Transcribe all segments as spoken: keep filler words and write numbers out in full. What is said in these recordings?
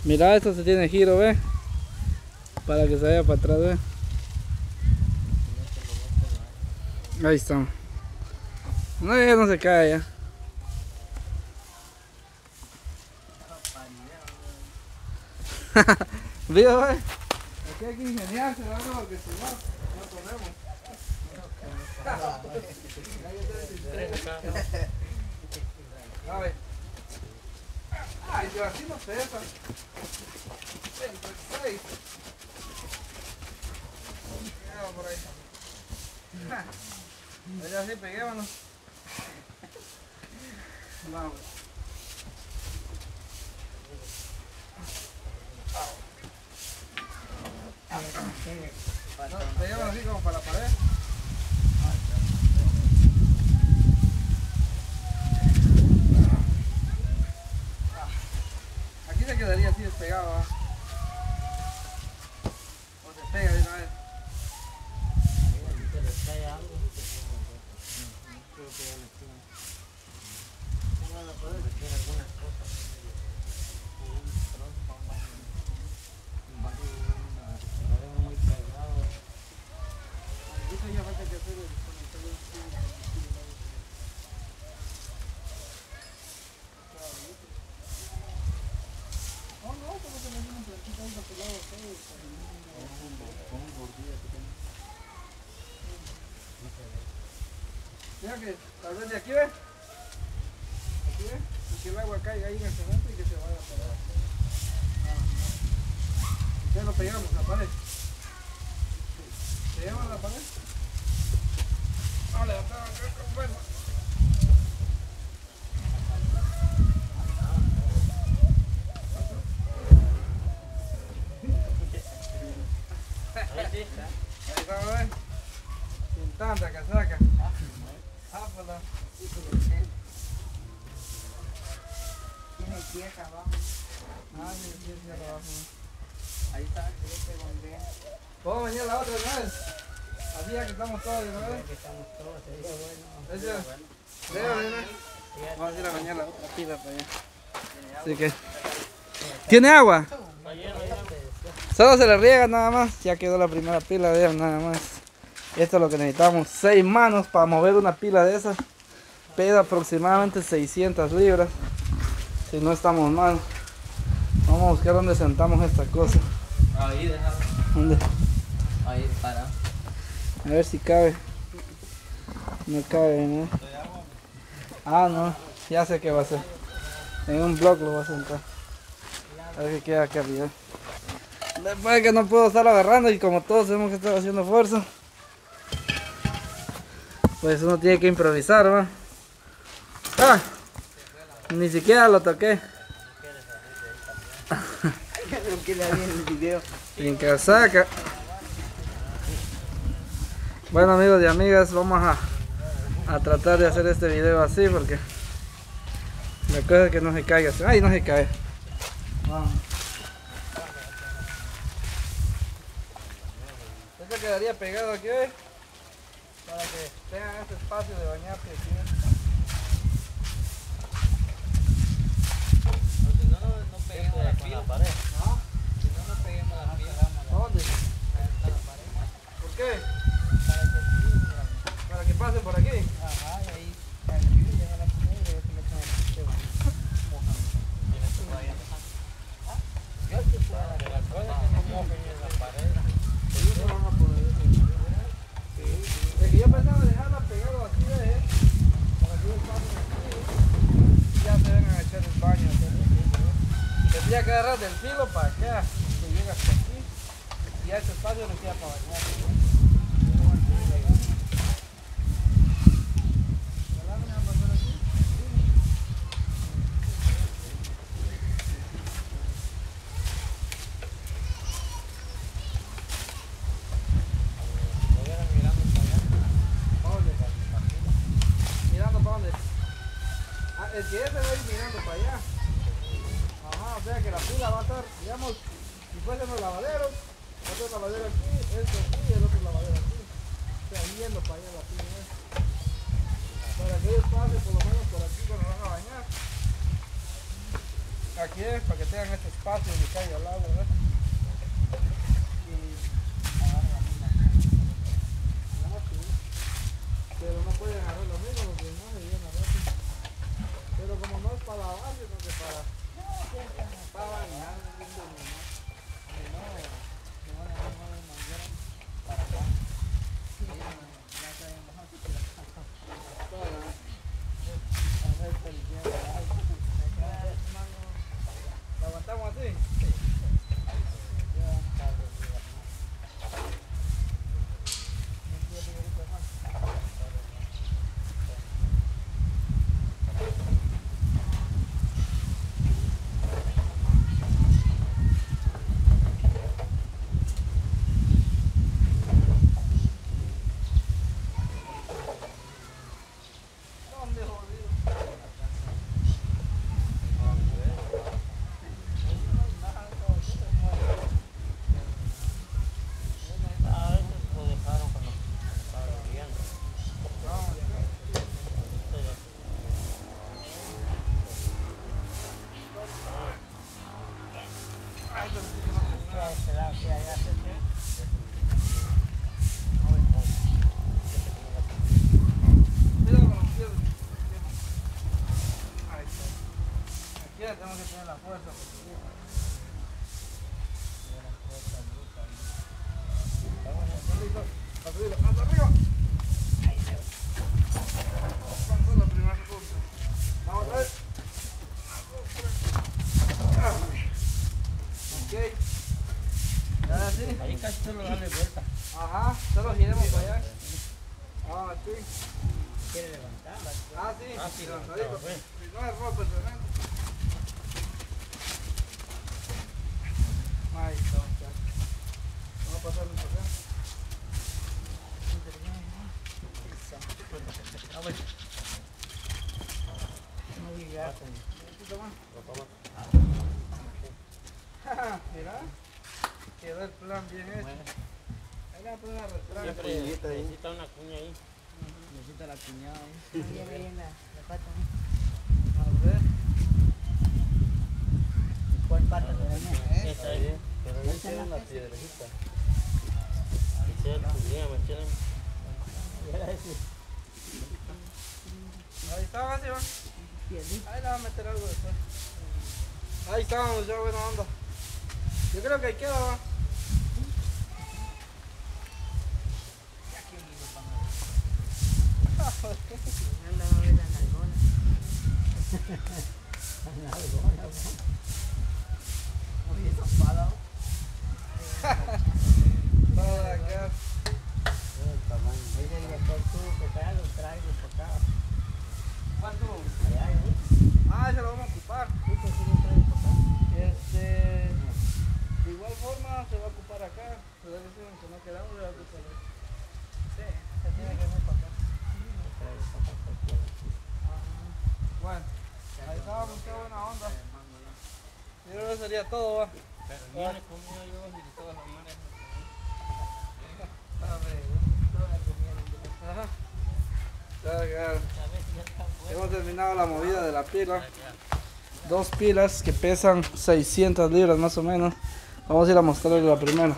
Mira, esto se tiene giro, ve. Para que se vaya para atrás, ve. Ahí está. No, ya no se cae ya. Vio, ve. Aquí hay que ingeniarse, ¿no? Porque si no, no podemos. A ver. Ay, yo así no pesa. treinta y seis. Vamos por ahí. Ya sí, peguémonos. Vamos. No, peguémonos así como para la pared. Aquí se quedaría así despegado, ¿eh? O se pega de una vez. Mira que tal vez de aquí ve, aquí ve, y que el agua caiga ahí en el cemento y que se vaya para abajo. Ya lo pegamos a la pared. ¿Pegamos a la pared? Vamos a levantar acá con fuerza. Ahí está, ¿ves? Sin tanta casaca. Ápala. Tiene pies abajo. Ah, tiene pies abajo. Ahí está, este bombea. ¿Puedo venir a la otra vez? Así ya que estamos todos, ¿no? Que estamos todos, sería bueno. ¿Eso? ¿Leo, nena? Vamos a ir a bañar la otra pila para allá. Así que... ¿Tiene agua? Solo se le riega nada más. Ya quedó la primera pila de ella, nada más. Esto es lo que necesitamos. seis manos para mover una pila de esas. Pesa aproximadamente seiscientas libras. Si no estamos mal. Vamos a buscar dónde sentamos esta cosa. Ahí, déjalo. ¿Dónde? Ahí, para. A ver si cabe. No cabe, ¿no? Ah, no. Ya sé qué va a hacer. En un block lo voy a sentar. A ver qué queda acá arriba. Después de que no puedo estar agarrando y como todos tenemos que estar haciendo fuerza, pues uno tiene que improvisar, ¿va? Ah, ni siquiera lo toqué. Lo que le había en el video. Sin casaca. Bueno, amigos y amigas, vamos a, a tratar de hacer este video así porque la cosa es que no se caiga. Ay, no se cae. Vamos. Esto quedaría pegado aquí, ¿eh? Para que tengan este espacio de bañarse aquí. Si no, no peguemos la pila. ¿No? Si no, no peguemos la pila. ¿Dónde? ¿Por qué? Para que pasen por aquí. Ajá, y ahí. Aquí le dejan la pila y luego se le echan el chiste. Mojando. Tienes que vaya dejando. ¿Ah? Yo sí puedo. Que la cosa es que no mojen en la pared. Ellos van a poner eso. Es que yo pensaba dejarla pegada aquí, ¿eh? Para que ellos pasen aquí y ya se vengan a echar el baño. Tendría que agarrar del filo para acá, que llega hasta aquí y a este espacio le queda para bañar. ¿Mirando para dónde? Ah, el que ese va a ir mirando para allá. Ajá, o sea que la pila va a estar, digamos, si fuesen los lavaderos, otro lavadero aquí, este aquí y el otro lavadero aquí. O sea, yendo para allá la pila. ¿eh? Para que ellos pasen por lo menos por aquí cuando van a bañar. aquí es para que tengan este espacio y caiga el agua, ¿verdad? Pero no pueden agarrar lo mismo porque no se llena rápido. Pero como no es para lavar, sino que para, para bañar, no es lo mismo. ¿Lo aguantamos así? Sí. Tenemos que tener la fuerza porque ¡hasta arriba! ¿Cuánto es la primera punta? Vamos a ver. Ok. Ahora sí. Ahí casi solo darle vuelta. Ajá, solo giremos para allá. Ah, sí. ¿Quiere levantarla? Ah, sí. Ah, sí, levantadito. pues. No es ropa, tremendo. Ahí está, vamos a pasarlo por acá. No digas. Mira, quedó el plan bien hecho. Ahí la plan arrastrada. Siempre necesita una cuña ahí. Necesita la cuñada ahí. Ahí en la, la pata. A ver. ¿Cuál pata se daña? Esa ahí. Pero ahí tiene una piedrecita. Esa es la cuña, ¿me entienden? Ahí está, va, va. Ahí le va a meter algo después. Ahí estábamos ya, buena onda. Yo creo que ahí queda, va. Anda a ver la nalgona. La nalgona, ¿no? Oye, esa pala, Toda acá. Mira el tamaño. ese director tuvo que traer, lo traigo por acá. ¿Cuánto? Allá, ahí. Ah, ese lo vamos a ocupar. Sí, pues sí lo traigo por acá. Este, de igual forma se va a ocupar acá. Pero ese que no quedamos se va a ocupar acá. Sí, se tiene que ver para acá. Lo traigo para acá cualquiera. Bueno, ahí estábamos, qué buena onda. Yo creo que sería todo, va. Pero viene conmigo yo y todas las maneras. Ajá. Claro, claro. Hemos terminado la movida de la pila. Dos pilas que pesan seiscientas libras más o menos. Vamos a ir a mostrarles la primera.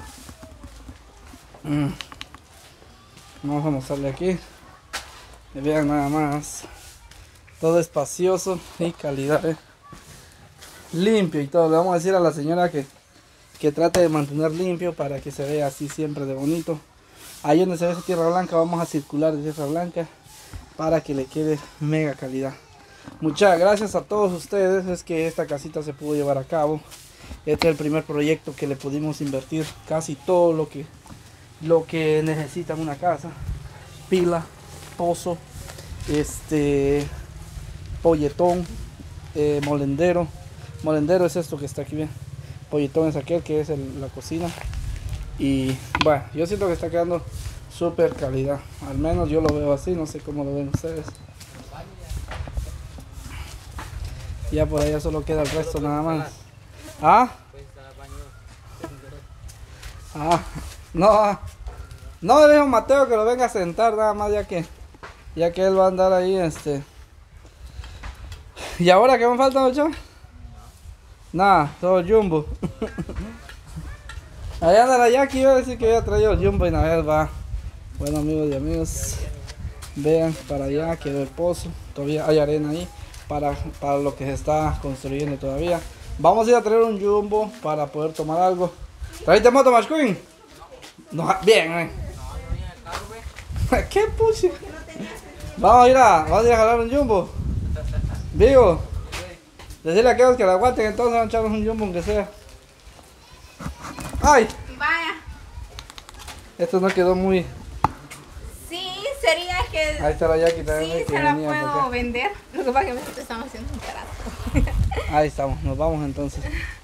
Mm. Vamos a mostrarle aquí. Y vean nada más. Todo espacioso y calidad. eh. Limpio y todo. Le vamos a decir a la señora que, que trate de mantener limpio para que se vea así siempre de bonito. Ahí donde se ve esa tierra blanca vamos a circular de tierra blanca para que le quede mega calidad. Muchas gracias a todos ustedes. Es que esta casita se pudo llevar a cabo. Este es el primer proyecto que le pudimos invertir casi todo lo que lo que necesita una casa: pila, pozo, este polletón, eh, molendero. Molendero es esto que está aquí bien. Polletón es aquel que es el, la cocina. Y bueno, yo siento que está quedando súper calidad. Al menos yo lo veo así, no sé cómo lo ven ustedes. Ya por allá solo queda el resto nada más. ¿Ah? Ah, no. No, le dijo Mateo que lo venga a sentar nada más, ya que ya que él va a andar ahí, este. ¿Y ahora qué me falta, mucho? Nada, todo Jumbo. Allá anda la Jackie, iba a decir que había traído el Jumbo y una vez va. Bueno amigos y amigos, vean para allá quedó el pozo, todavía hay arena ahí para, para lo que se está construyendo todavía. Vamos a ir a traer un Jumbo para poder tomar algo. ¿Trajiste moto, Mashqueen? No, bien, eh. ¿Qué puche? Vamos a ir a, vamos a ir a jalar un Jumbo. Vigo, decirle a aquellos que la aguanten, entonces vamos a echarnos un Jumbo aunque sea. ¡Ay! Vaya. Esto no quedó muy... Sí, sería que... Ahí está la Jackie también. Sí, que se la venía por acá. puedo vender. Lo que pasa es que me estamos haciendo un trato. Ahí estamos, nos vamos entonces.